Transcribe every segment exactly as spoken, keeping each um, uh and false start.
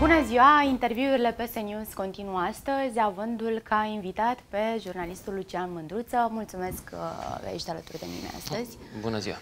Bună ziua! Interviurile P S News continuă astăzi, avându-l ca invitat pe jurnalistul Lucian Mândruță. Mulțumesc că ești alături de mine astăzi. Bună ziua!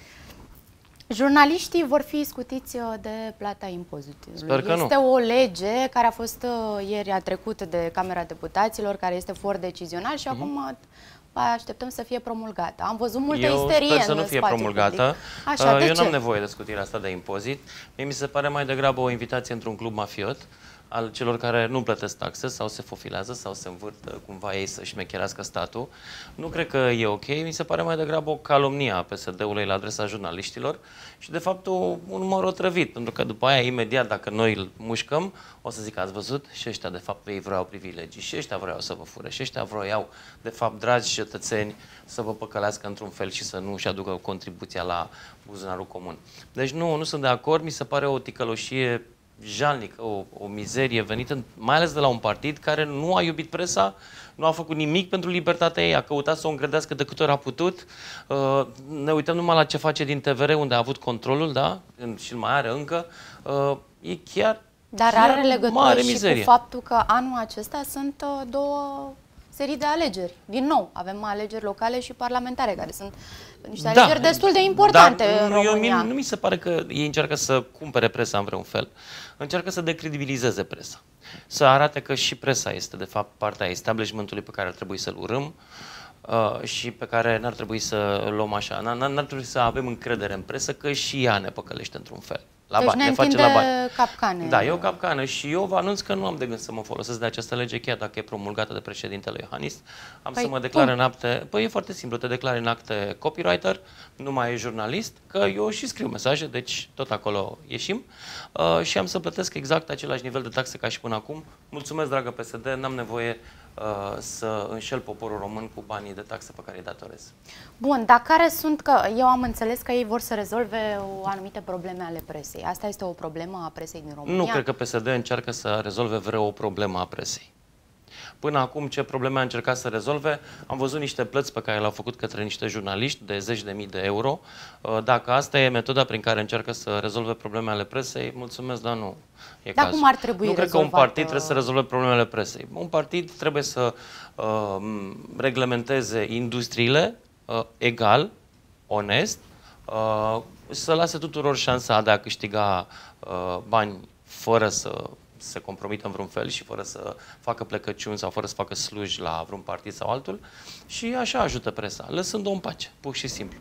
Jurnaliștii vor fi scutiți de plata impozitului. Sper că este nu. o lege care a fost ieri a trecut de Camera Deputaților, care este for decizional și uh-huh. acum așteptăm să fie promulgată. Am văzut multă Eu isterie sper să în nu fie spațiul promulgată. public. Așa, de Eu ce? nu am nevoie de scutirea asta de impozit. Mie mi se pare mai degrabă o invitație într-un club mafiot al celor care nu plătesc taxe sau se fofilează sau se învârt cumva ei să-și mecherească statul. Nu cred că e ok. Mi se pare mai degrabă o calomnie a P S D-ului la adresa jurnaliștilor și de fapt un număr otrăvit, pentru că după aia imediat dacă noi îl mușcăm o să zic, ați văzut? Și ăștia de fapt ei vreau privilegii și ăștia vreau să vă fure și ăștia vreau de fapt, dragi cetățeni, să vă păcălească într-un fel și să nu își aducă contribuția la buzunarul comun. Deci nu, nu sunt de acord, mi se pare o ticăloșie jalnică, o, o mizerie venită mai ales de la un partid care nu a iubit presa, nu a făcut nimic pentru libertatea ei, a căutat să o îngrădească de câte ori a putut. Uh, ne uităm numai la ce face din T V R, unde a avut controlul, da? Și îl mai are încă. Uh, e chiar Dar chiar are legătură mare și mizerie. cu faptul că anul acesta sunt uh, două serii de alegeri. Din nou, avem alegeri locale și parlamentare, care sunt niște Da, alegeri destul de importante dar în eu, România. Nu mi se pare că ei încearcă să cumpere presa în vreun fel. Încearcă să decredibilizeze presa. Să arate că și presa este, de fapt, partea establishmentului pe care ar trebui să-l urâm uh, și pe care n-ar trebui să luăm așa. N-ar trebui să avem încredere în presă, că și ea ne păcălește într-un fel. La deci bani, ne, ne face întinde la bani. capcane. Da, e o capcană și eu vă anunț că nu am de gând să mă folosesc de această lege, chiar dacă e promulgată de președintele Iohannis. Am păi să mă declar cum? în acte, păi e foarte simplu, te declar în acte copywriter, nu mai e jurnalist, că eu și scriu mesaje, deci tot acolo ieșim uh, și am să plătesc exact același nivel de taxe ca și până acum. Mulțumesc, dragă P S D, n-am nevoie uh, să înșel poporul român cu banii de taxe pe care îi datorez. Bun, dar care sunt, că eu am înțeles că ei vor să rezolve o anumite probleme ale presei. Asta este o problemă a presei din România? Nu cred că P S D încearcă să rezolve vreo problemă a presei. Până acum, ce probleme a încercat să rezolve? Am văzut niște plăți pe care le-au făcut către niște jurnaliști de zeci de mii de euro. Dacă asta e metoda prin care încearcă să rezolve probleme ale presei, mulțumesc, dar nu e Dar cazul. cum ar trebui Nu cred că un rezolvat, partid trebuie să rezolve problemele presei. Un partid trebuie să uh, reglementeze industriile uh, egal, onest, uh, să lase tuturor șansa de a câștiga uh, bani fără să se compromită în vreun fel și fără să facă plecăciuni sau fără să facă sluji la vreun partid sau altul și așa ajută presa, lăsând-o în pace, pur și simplu.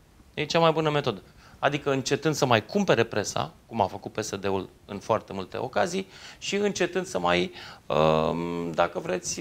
E cea mai bună metodă. Adică încetând să mai cumpere presa, cum a făcut P S D-ul în foarte multe ocazii, și încetând să mai, dacă vreți,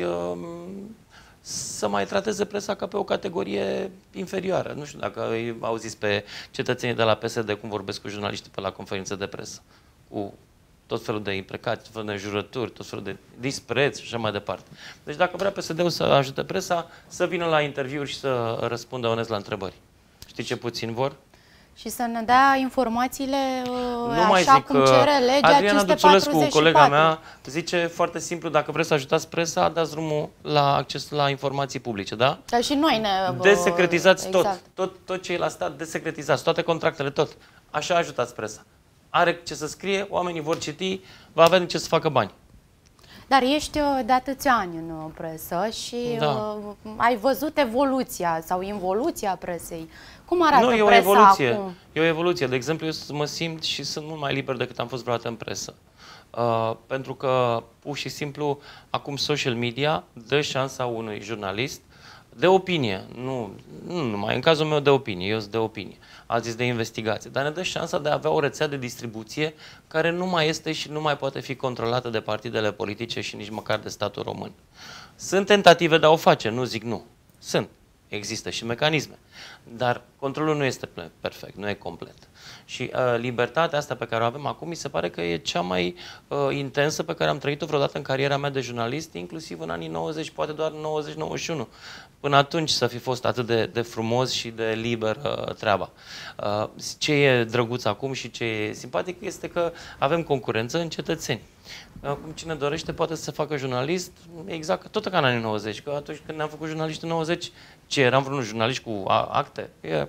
să mai trateze presa ca pe o categorie inferioară. Nu știu dacă auziți pe cetățenii de la P S D cum vorbesc cu jurnaliștii pe la conferințe de presă, cu tot felul de imprecații, tot felul de jurături, tot felul de dispreț și așa mai departe. Deci dacă vrea P S D-ul să ajute presa, să vină la interviuri și să răspundă onest la întrebări. Știi ce puțin vor? Și să ne dea informațiile nu așa mai zic, cum cere legea Adriana Duțulescu, colega mea, patru. zice foarte simplu, dacă vreți să ajutați presa, dați drumul la acces la informații publice, da? Dar și noi ne... Desecretizați exact. tot, tot, tot ce e la stat, desecretizați, toate contractele, tot. Așa ajutați presa. Are ce să scrie, oamenii vor citi, va avea de ce să facă bani. Dar ești de atâția ani în presă și da. uh, ai văzut evoluția sau involuția presei. Cum arată nu, e o presa evoluție. acum? E o evoluție. De exemplu, eu mă simt și sunt mult mai liber decât am fost vreodată în presă. Uh, pentru că, pur și simplu, acum social media dă șansa unui jurnalist de opinie, nu, nu numai, în cazul meu de opinie, eu sunt de opinie, alții de investigație, dar ne dă șansa de a avea o rețea de distribuție care nu mai este și nu mai poate fi controlată de partidele politice și nici măcar de statul român. Sunt tentative de a o face, nu zic nu. Sunt. Există și mecanisme. Dar controlul nu este perfect, nu e complet. Și uh, libertatea asta pe care o avem acum mi se pare că e cea mai uh, intensă pe care am trăit-o vreodată în cariera mea de jurnalist, inclusiv în anii nouăzeci, poate doar în nouăzeci nouăzeci și unu. Până atunci să fi fost atât de, de frumos și de liber uh, treaba. Uh, ce e drăguț acum și ce e simpatic este că avem concurență în cetățeni. Acum cine dorește poate să se facă jurnalist, exact tot ca în anii nouăzeci, că atunci când ne-am făcut jurnaliști în nouăzeci, ce eram vreunul jurnaliști cu acte? E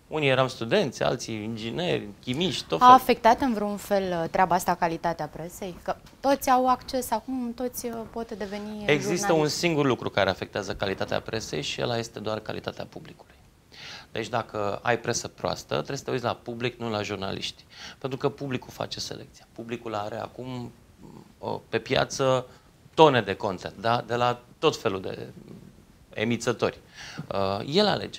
Unii eram studenți, alții ingineri, chimiști, tot A felul. afectat în vreun fel treaba asta calitatea presei? Că toți au acces acum, toți pot deveni Există jurnaliști. un singur lucru care afectează calitatea presei și ăla este doar calitatea publicului. Deci dacă ai presă proastă, trebuie să te uiți la public, nu la jurnaliști. Pentru că publicul face selecția. Publicul are acum pe piață tone de content, da? De la tot felul de emițători. El alege.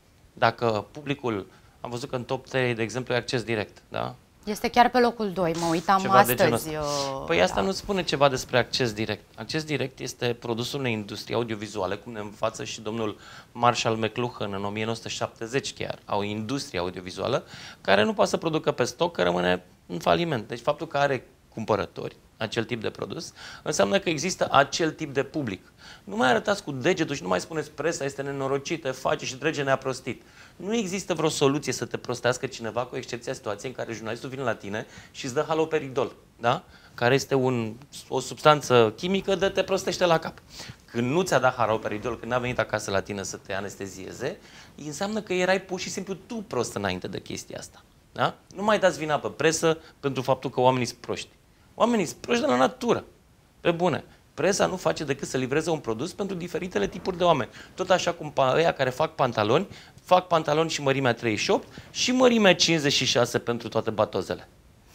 Dacă publicul, am văzut că în top trei, de exemplu, e Acces Direct, da? Este chiar pe locul doi, mă uitam Ceva astăzi. de păi asta da. Nu spune ceva despre Acces Direct. Acces Direct este produsul unei industrie audiovizuale, cum ne învață și domnul Marshall McLuhan în o mie nouă sute șaptezeci chiar, o industrie audiovizuală, care nu poate să producă pe stoc, că rămâne în faliment. Deci faptul că are cumpărători, acel tip de produs, înseamnă că există acel tip de public. Nu mai arătați cu degetul și nu mai spuneți presa este nenorocită, face și drege ne-a prostit. Nu există vreo soluție să te prostească cineva, cu excepția situației în care jurnalistul vine la tine și îți dă haloperidol, da? Care este un, o substanță chimică de te prostește la cap. Când nu ți-a dat haloperidol, când n-a venit acasă la tine să te anestezieze, înseamnă că erai pur și simplu tu prost înainte de chestia asta. Da? Nu mai dați vina pe presă pentru faptul că oamenii sunt proști. Oamenii sunt proști de la natură. Pe bune. Presa nu face decât să livreze un produs pentru diferitele tipuri de oameni. Tot așa cum ăia care fac pantaloni, fac pantaloni și mărimea treizeci și opt și mărimea cincizeci și șase pentru toate batozele.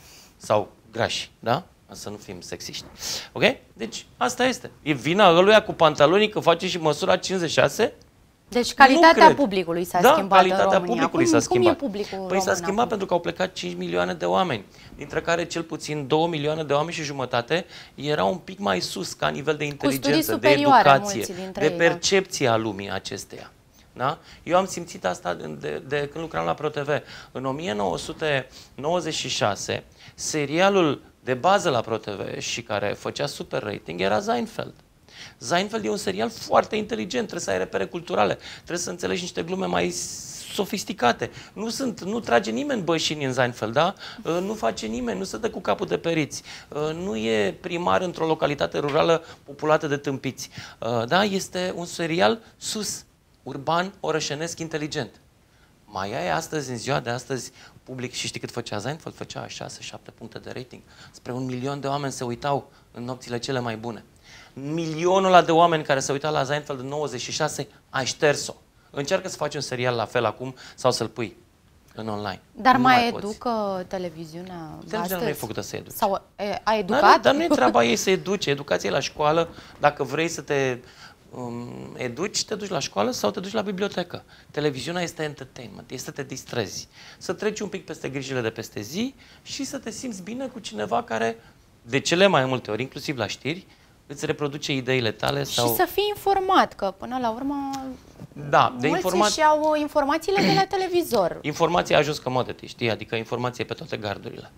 Sau grași, da? Să nu fim sexiști. Ok? Deci asta este. E vina ăluia cu pantalonii că face și măsura cincizeci și șase? Deci calitatea publicului s-a da, schimbat calitatea în România. publicului cum, s-a schimbat. Cum e publicul Păi s-a schimbat acum? pentru că au plecat cinci milioane de oameni, dintre care cel puțin două milioane de oameni și jumătate erau un pic mai sus ca nivel de inteligență, de educație, de percepție a lumii acesteia. Da? Eu am simțit asta de, de, de când lucram la ProTV. În o mie nouă sute nouăzeci și șase, serialul de bază la ProTV și care făcea super rating era Seinfeld. Seinfeld e un serial foarte inteligent, trebuie să ai repere culturale, trebuie să înțelegi niște glume mai sofisticate. Nu, sunt, nu trage nimeni bășini în Seinfeld, da? Nu face nimeni, nu se dă cu capul de periți. Nu e primar într-o localitate rurală populată de tâmpiți. Da? Este un serial sus, urban, orășenesc, inteligent. Mai ai astăzi, în ziua de astăzi, public, și știi cât făcea Seinfeld? Făcea șase șapte puncte de rating. Spre un milion de oameni se uitau în nopțile cele mai bune. Milionul ăla de oameni care se uitau la Seinfeld în nouăzeci și șase, ai șters-o. Încearcă să faci un serial la fel acum sau să-l pui în online. Dar nu mai, mai educă televiziunea Televiziunea nu e făcută să educe. Sau e, a educat? Dar, dar nu e treaba ei să educe. Educație la școală. Dacă vrei să te um, educi, te duci la școală sau te duci la bibliotecă. Televiziunea este entertainment, este să te distrezi. Să treci un pic peste grijile de peste zi și să te simți bine cu cineva care, de cele mai multe ori, inclusiv la știri, îți reproduce ideile tale sau... Și să fii informat, că până la urmă da, de mulți informat... își iau informațiile de la televizor. Informația a ajuns commodity, știi? Adică informație pe toate gardurile.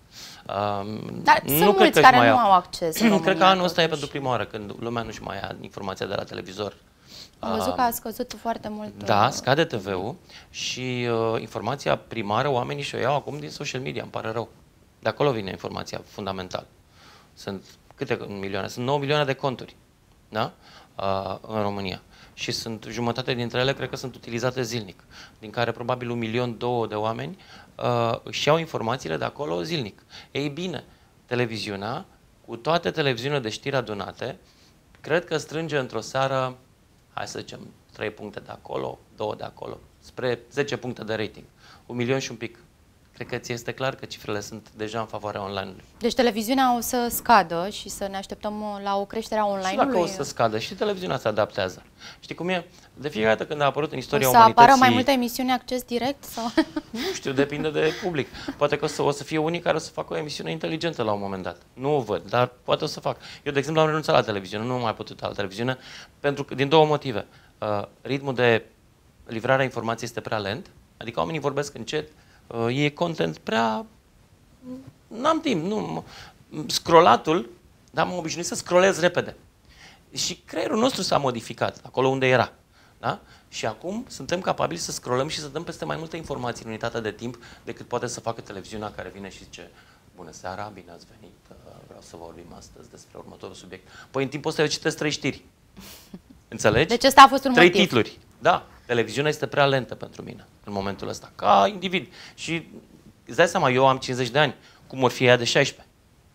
Um, Dar nu sunt mulți care nu au acces în România, cred că anul ăsta e totuși. pentru prima oară când lumea nu-și mai ia informația de la televizor. Am văzut că a scăzut foarte mult. Da, scade T V-ul și uh, informația primară oamenii și-o iau acum din social media, îmi pare rău. De acolo vine informația fundamentală. Sunt câte milioane? Sunt nouă milioane de conturi, da? Uh, în România. Și sunt jumătate dintre ele, cred că sunt utilizate zilnic, din care probabil un milion, două de oameni uh, își iau informațiile de acolo zilnic. Ei bine, televiziunea, cu toate televiziunile de știri adunate, cred că strânge într-o seară, hai să zicem, trei puncte de acolo, două de acolo, spre zece puncte de rating. Un milion și un pic. Cred că ți este clar că cifrele sunt deja în favoarea online-ului. Deci televiziunea o să scadă și să ne așteptăm la o creștere a online-ului? Și dacă o să scadă, și televiziunea se adaptează. Știi cum e? De fiecare dată când a apărut în istoria o să umanității... apară mai multe emisiuni Acces Direct? Sau? Nu știu, depinde de public. Poate că o să, o să fie unii care o să facă o emisiune inteligentă la un moment dat. Nu o văd, dar poate o să fac. Eu, de exemplu, am renunțat la televiziune, nu am mai putut la televiziune, pentru că, din două motive. Uh, ritmul de livrare a informației este prea lent, adică oamenii vorbesc încet, uh, e content prea... N-am timp, nu... Scrollatul, dar m-am obișnuit să scrollez repede. Și creierul nostru s-a modificat, acolo unde era. Da? Și acum suntem capabili să scrollăm și să dăm peste mai multe informații în unitatea de timp decât poate să facă televiziunea care vine și zice: bună seara, bine ați venit, vreau să vorbim astăzi despre următorul subiect. Păi în timpul ăsta eu citesc trei știri. Înțelegi? Deci ăsta a fost un Trei motiv. titluri. Da. Televiziunea este prea lentă pentru mine în momentul ăsta, ca individ. Și îți dai seama, eu am cincizeci de ani, cum or fi ea de șaisprezece.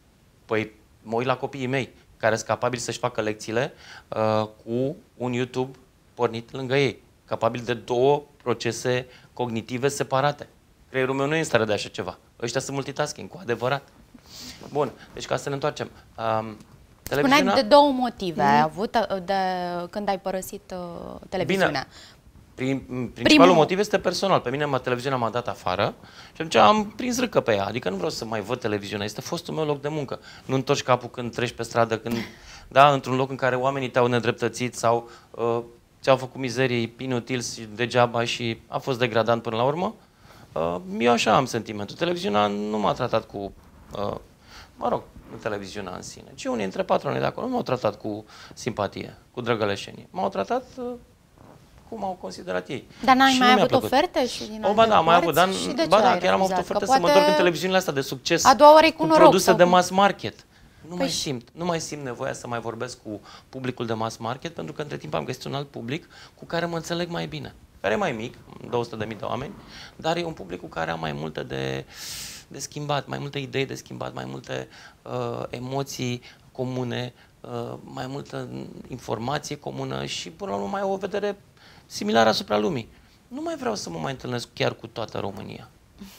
Păi mă uit la copiii mei, care sunt capabili să-și facă lecțiile uh, cu un YouTube pornit lângă ei, capabil de două procese cognitive separate. Creierul meu nu e în stare de așa ceva. Ăștia sunt multitasking, cu adevărat. Bun, deci ca să ne întoarcem. Um, televiziunea... Spuneai de două motive mm. ai avut de, când ai părăsit uh, televiziunea. Bine. Prin, principalul Primul... motiv este personal. Pe mine mă, televiziunea m-a dat afară și atunci am prins râcă pe ea. Adică nu vreau să mai văd televiziunea. Este fostul meu loc de muncă. Nu întorci capul când treci pe stradă, când, da, într-un loc în care oamenii te-au nedreptățit sau uh, ți-au făcut mizerii inutili și degeaba și a fost degradant până la urmă. Uh, eu așa am sentimentul. Televiziunea nu m-a tratat cu, uh, mă rog, nu televiziunea în sine, ci unii dintre patronii de acolo nu m-au tratat cu simpatie, cu drăgăleșenie. M-au tratat uh, cum au considerat ei. Dar n-ai mai avut oferte și din o, ba da, mai avut, dar ba da, chiar am avut oferte să mă întorc în televiziunile astea de succes, a doua oară cu, cu produse de mass market. Nu păi mai simt, nu mai simt nevoia să mai vorbesc cu publicul de mass market, pentru că între timp am găsit un alt public cu care mă înțeleg mai bine. Care e mai mic, două sute de mii de oameni, dar e un public cu care am mai multe de, de schimbat, mai multe idei de schimbat, mai multe uh, emoții comune, uh, mai multă informație comună și până la urmă mai o vedere similară asupra lumii. Nu mai vreau să mă mai întâlnesc chiar cu toată România.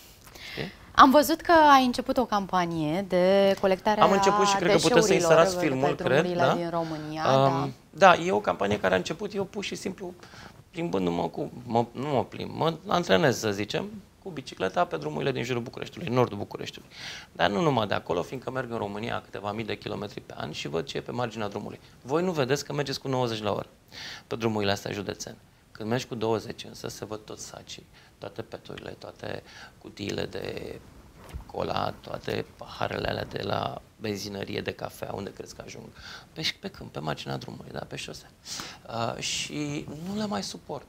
Știi? Am văzut că ai început o campanie de colectare a Am început și cred că puteți să inserați filmul, cred. Da? Din România, um, da. da, e o campanie care a început eu pur și simplu plimbându-mă cu, mă, nu mă plimb, mă antrenez, să zicem, cu bicicleta pe drumurile din jurul Bucureștiului, în nordul Bucureștiului. Dar nu numai de acolo, fiindcă merg în România câteva mii de kilometri pe an și văd ce e pe marginea drumului. Voi nu vedeți că mergeți cu nouăzeci la oră pe drumurile astea județene. Când mergi cu douăzeci însă se văd toți sacii, toate peturile, toate cutiile de cola, toate paharele alea de la benzinărie, de cafea, unde crezi că ajung? Pe, pe câmp, pe marginea drumului, da, pe șosea. Uh, și nu le mai suport.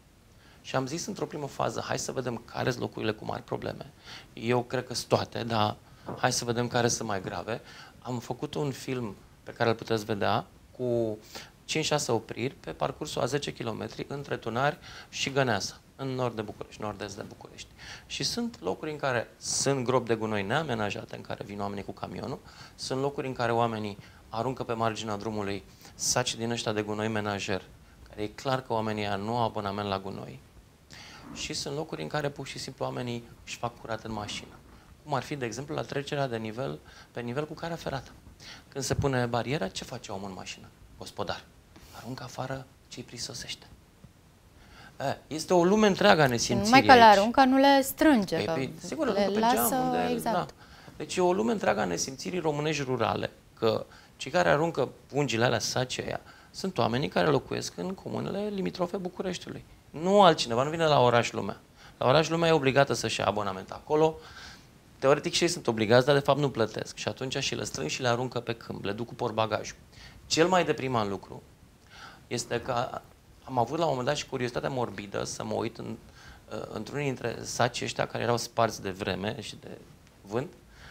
Și am zis într-o primă fază, hai să vedem care sunt locurile cu mari probleme. Eu cred că sunt toate, dar hai să vedem care sunt mai grave. Am făcut un film pe care îl puteți vedea cu cinci șase opriri pe parcursul a zece kilometri între Tunari și Găneasa, în nord de București, nord-est de București. Și sunt locuri în care sunt gropi de gunoi neamenajate, în care vin oamenii cu camionul, sunt locuri în care oamenii aruncă pe marginea drumului saci din ăștia de gunoi menajer, care e clar că oamenii ăia nu au abonament la gunoi. Și sunt locuri în care pur și simplu oamenii își fac curat în mașină. Cum ar fi, de exemplu, la trecerea de nivel pe nivel cu carea ferată. Când se pune bariera, ce face omul în mașină? Gospodar. Aruncă afară ce-i prisosește. Este o lume întreagă a nesimțirii. Numai că le aruncă, nu le strânge. Păi, că păi, sigur, le pe lasă, geam, unde, exact. Da. Deci e o lume întreagă a nesimțirii românești rurale, că cei care aruncă pungile alea, sacii aia, sunt oamenii care locuiesc în comunele limitrofe Bucureștiului. Nu altcineva, nu vine la oraș lumea. La oraș lumea e obligată să-și ia abonament acolo. Teoretic și ei sunt obligați, dar de fapt nu plătesc. Și atunci și le strâng și le aruncă pe câmp, le duc cu portbagajul. Cel mai deprimant lucru este că am avut la un moment dat și curiozitatea morbidă să mă uit în, într-unii dintre sacii ăștia care erau sparți de vreme și de vânt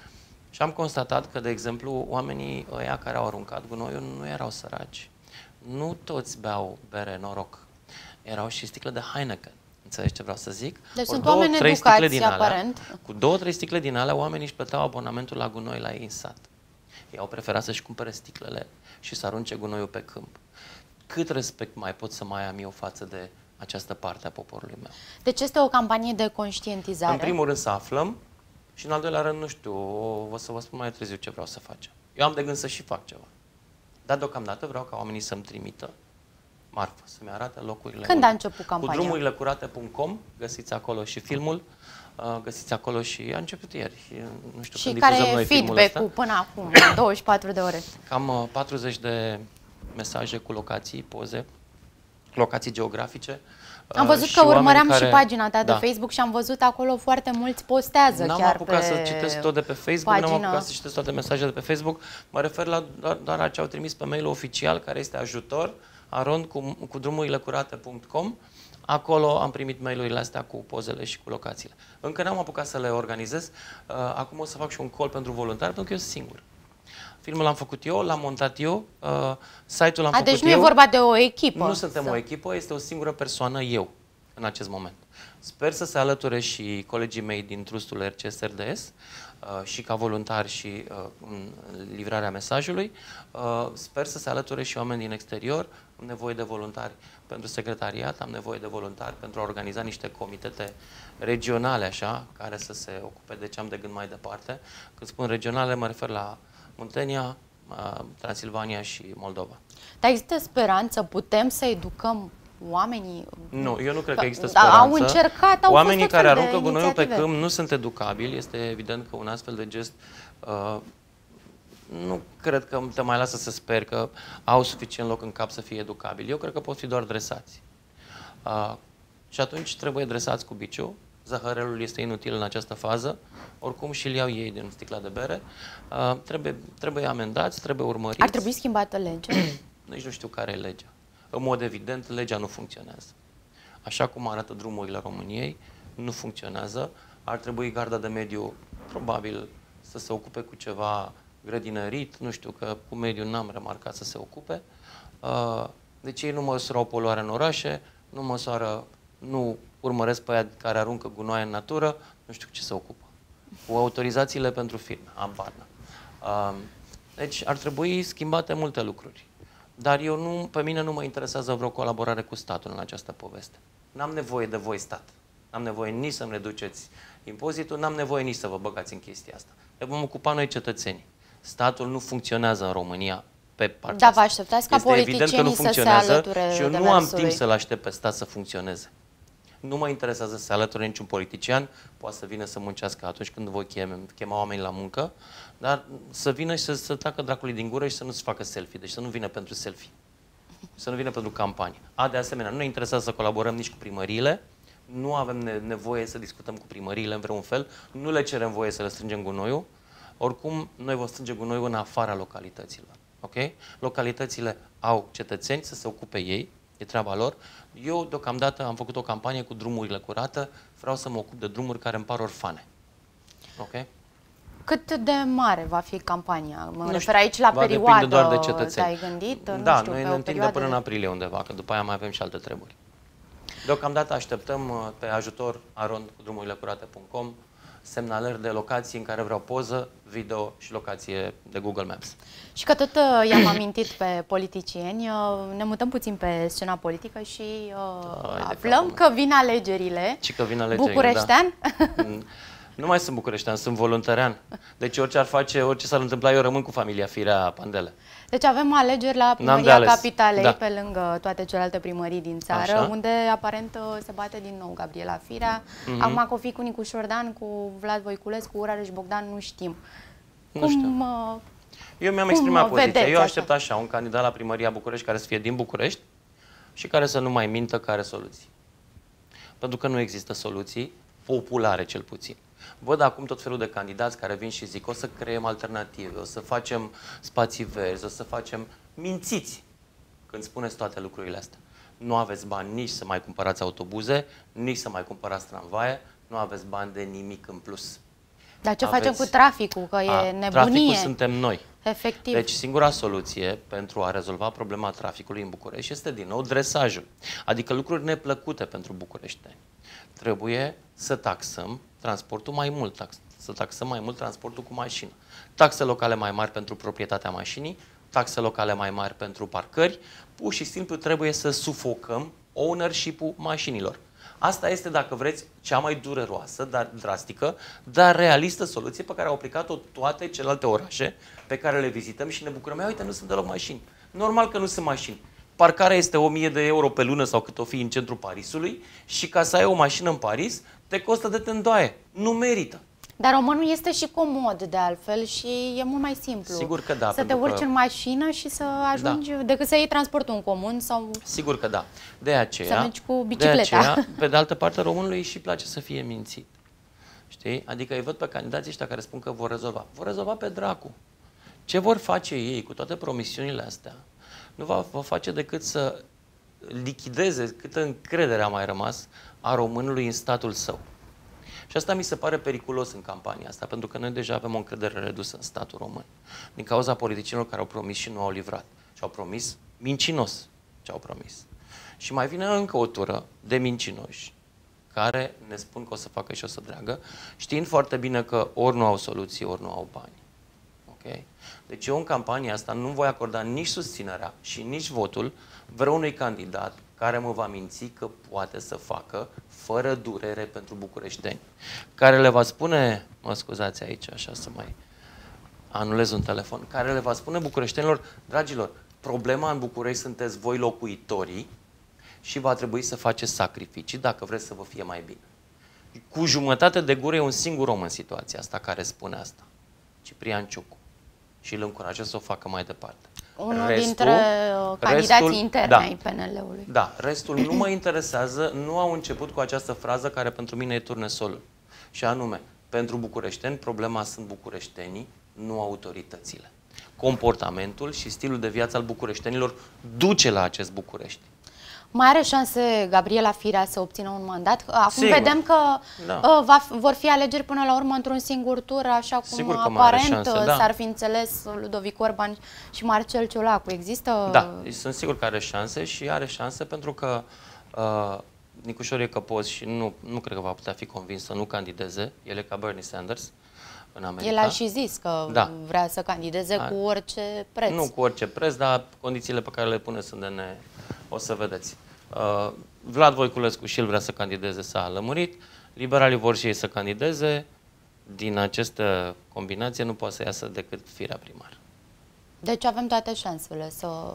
și am constatat că, de exemplu, oamenii ăia care au aruncat gunoiul nu erau săraci. Nu toți beau bere noroc. Erau și sticle de Heineken. Înțelegi ce vreau să zic? Deci sunt oameni educați, aparent. Cu două, trei sticle din alea, oamenii își plăteau abonamentul la gunoi la ei în sat. Ei au preferat să-și cumpere sticlele și să arunce gunoiul pe câmp. Cât respect mai pot să mai am eu față de această parte a poporului meu? Deci este o campanie de conștientizare? În primul rând să aflăm și în al doilea rând, nu știu, o să vă spun mai târziu ce vreau să facem. Eu am de gând să și fac ceva. Dar deocamdată vreau ca oamenii să-mi trimită marfă, să-mi arate locurile. Când a început campania? Cu drumurile curate punct com, găsiți acolo și filmul, găsiți acolo și a început ieri. Și, nu știu, și când care difuzăm e noi feedback-ul până acum, douăzeci și patru de ore? Cam patruzeci de mesaje cu locații, poze, locații geografice. Am văzut că urmăream care... și pagina ta de da. Facebook și am văzut acolo foarte mulți postează chiar pe N-am apucat să citesc tot de pe Facebook, n-am apucat să citesc toate mesajele de pe Facebook. Mă refer la doar, doar la ce au trimis pe mail oficial, care este ajutor, arond cu, cu drumurile curate punct com. Acolo am primit mail-urile astea cu pozele și cu locațiile. Încă n-am apucat să le organizez. Acum o să fac și un call pentru voluntari, pentru că eu sunt singur. Filmul l-am făcut eu, l-am montat eu, uh, site-ul l-am făcut eu. Deci nu e vorba de o echipă. Nu suntem o echipă, este o singură persoană, eu. în acest moment. Sper să se alăture și colegii mei din trustul R C S R D S uh, și ca voluntari și uh, în livrarea mesajului. Uh, sper să se alăture și oameni din exterior. Am nevoie de voluntari pentru secretariat, am nevoie de voluntari pentru a organiza niște comitete regionale, așa, care să se ocupe de ce am de gând mai departe. Când spun regionale, mă refer la Muntenia, uh, Transilvania și Moldova. Dar există speranță? Putem să educăm oamenii? Nu, eu nu cred că există da, speranță. Au încercat, au Oamenii fost care tot fel aruncă de gunoiul pe inițiative. câmp nu sunt educabili. Este evident că un astfel de gest uh, nu cred că te mai lasă să speri că au suficient loc în cap să fie educabili. Eu cred că pot fi doar dresați. Uh, și atunci trebuie dresați cu biciu. Zahărelul este inutil în această fază. Oricum și-l iau ei din sticla de bere. Uh, trebuie, trebuie amendați, trebuie urmăriți. Ar trebui schimbată legea? Nici nu știu care e legea. În mod evident, legea nu funcționează. Așa cum arată drumurile României, nu funcționează. Ar trebui garda de mediu, probabil, să se ocupe cu ceva grădinărit. Nu știu, că cu mediul n-am remarcat să se ocupe. Deci ei nu măsurau poluarea în orașe, nu măsoară, nu urmăresc pe aia care aruncă gunoaie în natură, nu știu cu ce se ocupă. Cu autorizațiile pentru firme, habar n-am. Deci ar trebui schimbate multe lucruri. Dar eu nu, pe mine nu mă interesează vreo colaborare cu statul în această poveste. N-am nevoie de voi, stat. N-am nevoie nici să-mi reduceți impozitul, n-am nevoie nici să vă băgați în chestia asta. Ne vom ocupa noi cetățenii. Statul nu funcționează în România pe partea Da, vă așteptați ca politicienii să se alăture și eu nu am demersului. timp să-l aștept pe stat să funcționeze. Nu mă interesează să se alăture niciun politician, poate să vină să muncească atunci când voi chema, chema oamenii la muncă, dar să vină și să, să tacă dracului din gură și să nu se facă selfie, deci să nu vină pentru selfie, să nu vină pentru campanie. A, de asemenea, nu ne interesează să colaborăm nici cu primăriile, nu avem nevoie să discutăm cu primăriile în vreun fel, nu le cerem voie să le strângem gunoiul, oricum noi vom strânge gunoiul în afara localităților. Okay? Localitățile au cetățeni să se ocupe ei, e treaba lor. Eu, deocamdată, am făcut o campanie cu drumurile curate, vreau să mă ocup de drumuri care îmi par orfane. Ok? Cât de mare va fi campania? Mă Nu refer știu, aici la va perioadă. depinde doar de cetățeni. Te-ai gândit? Da, nu știu, noi pe ne o întindem perioadă până în de... aprilie undeva, că după aia mai avem și alte treburi. Deocamdată așteptăm pe ajutor arond cu drumurile curate punct com semnalări de locații în care vreau poză, video și locație de Google Maps. Și că tot uh, i-am amintit pe politicieni, uh, ne mutăm puțin pe scena politică și uh, Hai de aflăm capul că vin alegerile. Și că vin alegerile, Bucureștean? Da. Nu mai sunt bucureștean, sunt voluntarian. Deci orice ar face, orice s-ar întâmpla, eu rămân cu familia Firea Pandele. Deci avem alegeri la primăria Capitalei, da, pe lângă toate celelalte primării din țară, așa, unde aparent se bate din nou Gabriela Firea. Mm-hmm. Acum că o fi cu Nicu Șordan, cu Vlad Voiculescu, cu Rareș Bogdan, nu știm. Nu cum, știu. Eu mi-am exprimat poziția. Eu aștept așa, un candidat la primăria București care să fie din București și care să nu mai mintă că are soluții. Pentru că nu există soluții populare, cel puțin. Văd acum tot felul de candidați care vin și zic o să creăm alternative, o să facem spații verzi, o să facem... Mințiți când spuneți toate lucrurile astea. Nu aveți bani nici să mai cumpărați autobuze, nici să mai cumpărați tramvaie, nu aveți bani de nimic în plus. Dar ce aveți... facem cu traficul? Că A, e nebunie. Traficul suntem noi. Efectiv. Deci singura soluție pentru a rezolva problema traficului în București este din nou dresajul. Adică lucruri neplăcute pentru bucureșteni. Trebuie să taxăm transportul mai mult, tax, să taxăm mai mult transportul cu mașină. Taxe locale mai mari pentru proprietatea mașinii, taxe locale mai mari pentru parcări, pur și simplu trebuie să sufocăm ownership-ul mașinilor. Asta este, dacă vreți, cea mai dureroasă, dar drastică, dar realistă soluție pe care au aplicat-o toate celelalte orașe pe care le vizităm și ne bucurăm. Ia, uite, nu sunt deloc mașini. Normal că nu sunt mașini. Parcarea este o mie de euro pe lună sau cât o fi în centrul Parisului și ca să ai o mașină în Paris te costă de tândoaie. Nu merită. Dar românul este și comod de altfel și e mult mai simplu. Sigur că da. Să te urci că... în mașină și să ajungi, da, decât să iei transportul în comun sau... Sigur că da. De aceea, să mergi cu bicicleta. De aceea, pe de altă parte, românului îi și place să fie mințit. Știi? Adică îi văd pe candidații ăștia care spun că vor rezolva. Vor rezolva pe dracu. Ce vor face ei cu toate promisiunile astea? Nu va, va face decât să lichideze câtă încredere a mai rămas a românului în statul său. Și asta mi se pare periculos în campania asta, pentru că noi deja avem o încredere redusă în statul român. Din cauza politicienilor care au promis și nu au livrat. Și au promis mincinos ce au promis. Și mai vine încă o tură de mincinoși care ne spun că o să facă și o să dreagă, știind foarte bine că ori nu au soluții, ori nu au bani. Okay? Deci eu în campania asta nu voi acorda nici susținerea și nici votul vreunui candidat care mă va minți că poate să facă fără durere pentru bucureșteni. Care le va spune, mă scuzați aici, așa să mai anulez un telefon, care le va spune bucureștenilor, dragilor, problema în București sunteți voi locuitorii și va trebui să faceți sacrificii dacă vreți să vă fie mai bine. Cu jumătate de gură e un singur om în situația asta care spune asta. Ciprian Ciucu. Și îl încurajez să o facă mai departe. Unul restul, dintre candidații restul, interni da, ai P N L-ului. Da, restul nu mă interesează, nu au început cu această frază care pentru mine e turnesolul. Și anume, pentru bucureșteni, problema sunt bucureștenii, nu autoritățile. Comportamentul și stilul de viață al bucureștenilor duce la acest București. Mai are șanse Gabriela Firea să obțină un mandat? Acum Sigur. vedem că da. uh, va, vor fi alegeri până la urmă într-un singur tur, așa cum Sigur că aparent da. s-ar fi înțeles Ludovic Orban și Marcel Ciolacu. Există... Da, sunt sigur că are șanse și are șanse pentru că uh, Nicușor e căpos și nu, nu cred că va putea fi convins să nu candideze. El e ca Bernie Sanders în America. El a și zis că da. vrea să candideze a, cu orice preț. Nu cu orice preț, dar condițiile pe care le pune sunt de ne... O să vedeți. Uh, Vlad Voiculescu și el vrea să candideze, s-a lămurit. Liberalii vor și ei să candideze. Din această combinație nu poate să iasă decât Firea primar. Deci avem toate șansele să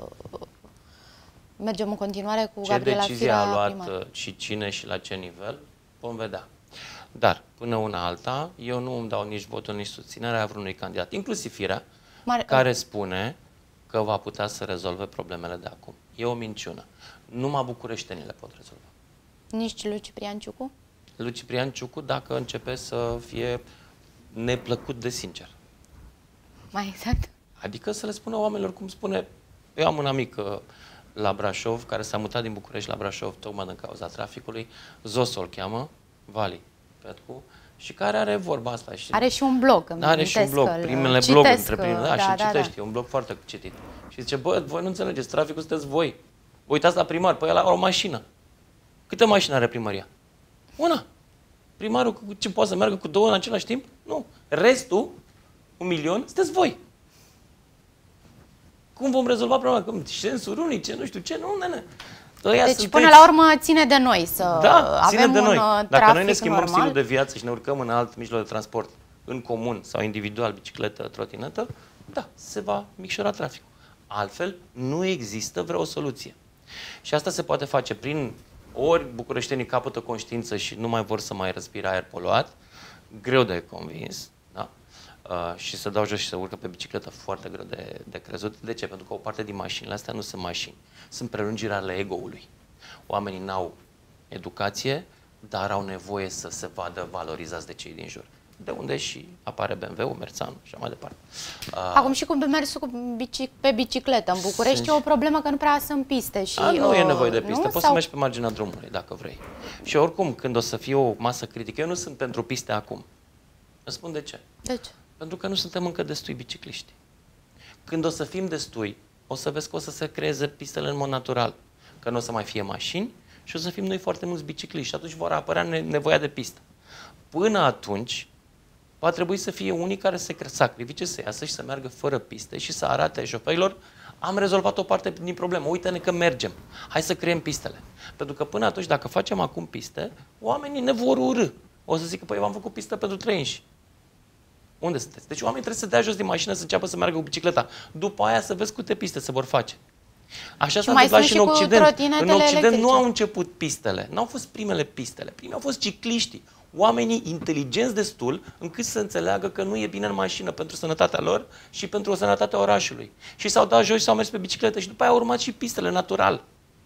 mergem în continuare cu ce Gabriela Firea decizie a luat primar. Și cine și la ce nivel, vom vedea. Dar, până una alta, eu nu îmi dau nici votul, nici susținerea vreunui candidat, inclusiv Firea, Mar care spune că va putea să rezolve problemele de acum. E o minciună. Numai bucureștenii le pot rezolva. Nici lui Ciprian Ciucu? Lui Ciprian Ciucu, dacă începe să fie neplăcut de sincer. Mai exact? Adică să le spună oamenilor cum spune... Eu am un amic la Brașov, care s-a mutat din București la Brașov, tocmai din cauza traficului. Zoso îl cheamă, Vali Petcu, și care are vorba asta. Și are și un blog. Are și un blog, primele bloguri între primele. Da, da, și da, citește, da. E un blog foarte citit. Și zice, bă, voi nu înțelegeți, traficul sunteți voi. Vă uitați la primar, păi el are o mașină. Câte mașini are primăria? Una. Primarul ce poate să meargă cu două în același timp? Nu. Restul, un milion, sunteți voi. Cum vom rezolva problema? Cum? Sensuri unice, nu știu ce, nu, nene. Ăia deci sunteți... până la urmă ține de noi să da, avem de un noi. trafic Dacă noi ne schimbăm normal, stilul de viață și ne urcăm în alt mijloc de transport, în comun sau individual, bicicletă, trotinetă, da, se va micșora traficul. Altfel, nu există vreo soluție. Și asta se poate face prin ori bucureștenii capătă conștiință și nu mai vor să mai respire aer poluat, greu de convins, da? Uh, și să dau jos și să urcă pe bicicletă, foarte greu de, de crezut. De ce? Pentru că o parte din mașinile astea nu sunt mașini, sunt prelungirea ale ego-ului. Oamenii n-au educație, dar au nevoie să se vadă valorizați de cei din jur. De unde și apare B M W-ul, Merțanu și așa mai departe. Uh, Acum și cu mersul cu bici, pe bicicletă în București sunt... e o problemă că nu prea sunt piste. Și, A, nu uh, e nevoie de piste, nu? poți Sau... să mergi pe marginea drumului dacă vrei. Și oricum, când o să fie o masă critică, eu nu sunt pentru piste acum. Îți spun de ce. De ce? Pentru că nu suntem încă destui bicicliști. Când o să fim destui, o să vezi că o să se creeze pistele în mod natural. Că nu o să mai fie mașini și o să fim noi foarte mulți bicicliști și atunci vor apărea nevoia de pistă. Până atunci, va trebui să fie unii care se sacrifice, să iasă și să meargă fără piste și să arate șoferilor, am rezolvat o parte din problemă, uite-ne că mergem, hai să creăm pistele. Pentru că până atunci, dacă facem acum piste, oamenii ne vor urâ. O să zică, păi v-am făcut pistă pentru trei inși. Unde sunteți? Deci oamenii trebuie să dea jos din mașină să înceapă să meargă cu bicicleta. După aia să vezi câte piste se vor face. Așa s-a întâmplat și în Occident. În Occident electrice. Nu au început pistele, nu au fost primele pistele. Primele au fost cicliștii. Oamenii inteligenți destul încât să înțeleagă că nu e bine în mașină pentru sănătatea lor și pentru sănătatea orașului. Și s-au dat jos și s-au mers pe bicicletă și după aia au urmat și pistele natural.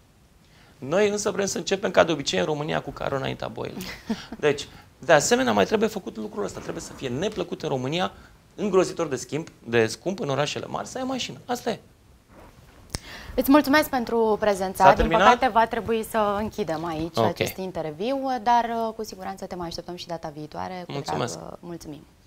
Noi însă vrem să începem ca de obicei în România cu carul înaintea boilor. Deci, de asemenea, mai trebuie făcut lucrul ăsta. Trebuie să fie neplăcut în România, îngrozitor de schimb, de scump în orașele mari, să ai mașină. Asta e. Îți mulțumesc pentru prezența. Din păcate va trebui să închidem aici okay. acest interviu, dar cu siguranță te mai așteptăm și data viitoare. Cu mulțumesc. Drag, mulțumim.